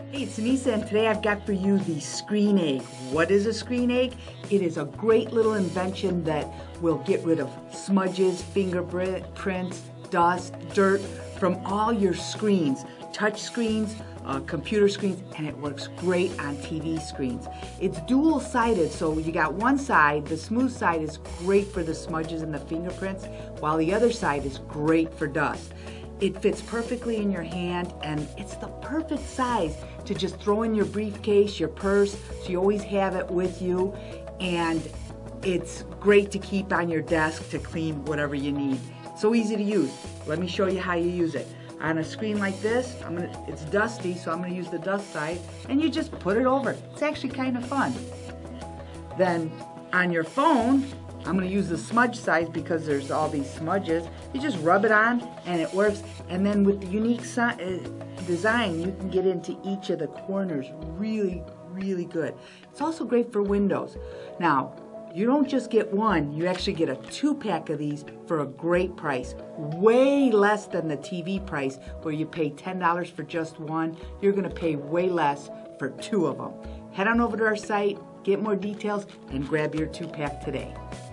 Hey, it's Anissa, and today I've got for you the Screen Egg. What is a Screen Egg? It is a great little invention that will get rid of smudges, fingerprints, dust, dirt from all your screens, touch screens, computer screens, and it works great on TV screens. It's dual-sided, so you got one side, the smooth side is great for the smudges and the fingerprints, while the other side is great for dust. It fits perfectly in your hand, and it's the perfect size to just throw in your briefcase, your purse, so you always have it with you, and it's great to keep on your desk to clean whatever you need. So easy to use. Let me show you how you use it. On a screen like this, it's dusty, so I'm going to use the dust side, and you just put it over. It's actually kind of fun. Then on your phone, I'm going to use the smudge side because there's all these smudges. You just rub it on and it works. And then with the unique design, you can get into each of the corners really, really good. It's also great for windows. Now, you don't just get one, you actually get a 2-pack of these for a great price. Way less than the TV price where you pay $10 for just one. You're going to pay way less for 2 of them. Head on over to our site, get more details, and grab your 2-pack today.